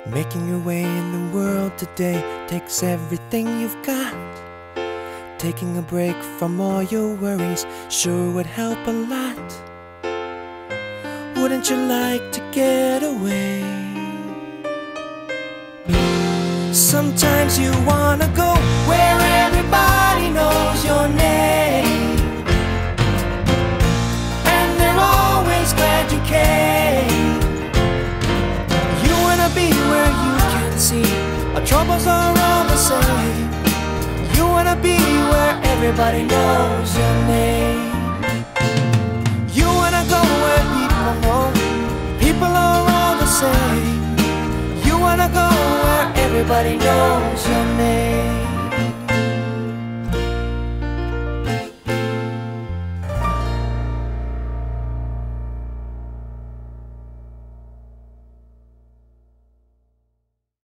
Making your way in the world today takes everything you've got. Taking a break from all your worries sure would help a lot. Wouldn't you like to get away? Sometimes you wanna go where everybody knows your name, and they're always glad you came. You wanna be where you can see our troubles are all the same. You wanna be where everybody knows your name. You wanna go where people know people are all the same. You wanna go where everybody knows your name.